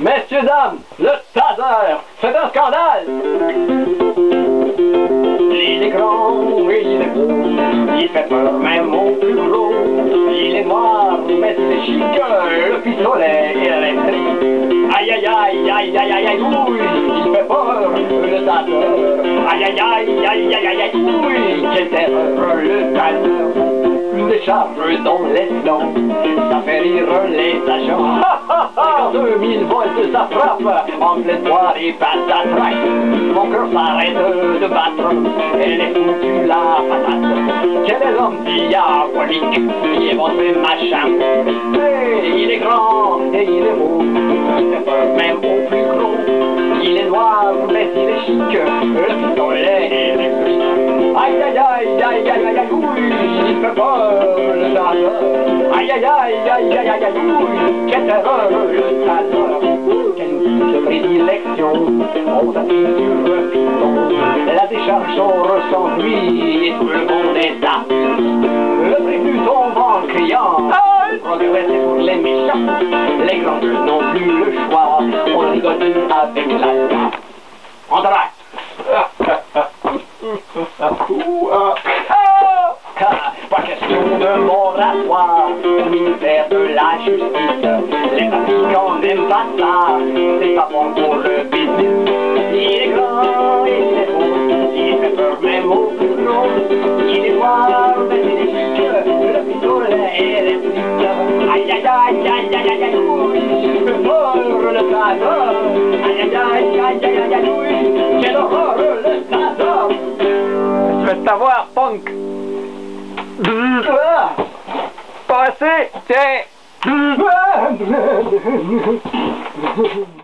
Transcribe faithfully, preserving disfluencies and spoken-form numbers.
Messieurs, dames, le taser, c'est un scandale. Il est grand et il est beau, il fait peur même au plus gros. Il est noir mais il est chic, le pistolet électrique. Aïe aïe aïe aïe aïe aïe aïe ouille, il fait peur le taser. Aïe aïe aïe aïe aïe aïe aïe ouille, quelle terreur le taser. Une décharge dans les dents, ça fait rire les agents. Quand deux mille volts ça frappe, en pleine soirée passe à trac. Mon cœur s'arrête de battre, elle est foutue la patate. Quel est l'homme diabolique qui est montré machin. Hey, il est grand et il est beau, il fait peur même au plus gros. Il est noir mais il est chic, le pistolet électrique. Aïe aïe aïe aïe aïe aïe aïe ouille, il fait peur le taser. Aïe aïe aïe aïe aïe aïe aïe ouille, quelle terreur le taser. Quelle outil de prédilection, on s'appuie sur le piston. La décharge sort sans lui et tout le monde est à. Le prévenu tombe en criant. Le progrès c'est pour les méchants, les grands n'ont plus le choix. On rigole avec la loi. En drac. Pas question de moratoire, au ministère de la justice. Les fabricants n'aiment pas ça, c'est pas bon pour le business. Il est grand, il est beau, il fait peur même au plus gros. Il est noir, mais il est chic, le pistolet électrique. Aïe aïe aïe aïe aïe aïe aïe ouille, il fait peur le taser. Aïe aïe aïe aïe aïe aïe aïe ouille, quelle horreur le taser. Je vais t'avoir, punk. Pas assez, tiens.